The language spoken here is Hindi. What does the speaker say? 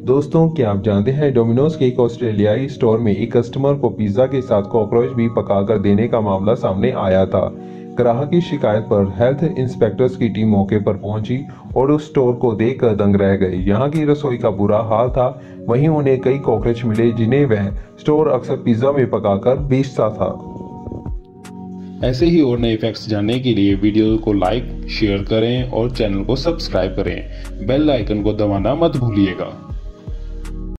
दोस्तों, क्या आप जानते हैं डोमिनोज के एक ऑस्ट्रेलियाई स्टोर में एक कस्टमर को पिज्जा के साथ कॉकरोच भी पकाकर देने का मामला सामने आया था। ग्राहक की शिकायत पर हेल्थ इंस्पेक्टर्स की टीम मौके पर पहुंची और उस स्टोर को देखकर दंग रह गई। यहां की रसोई का बुरा हाल था। वहीं उन्हें कई कॉकरोच मिले जिन्हें वह स्टोर अक्सर पिज्जा में पकाकर बेचता था। ऐसे ही और नए फैक्ट्स जानने के लिए वीडियो को लाइक, शेयर करें और चैनल को सब्सक्राइब करें। बेल आइकन को दबाना मत भूलिएगा।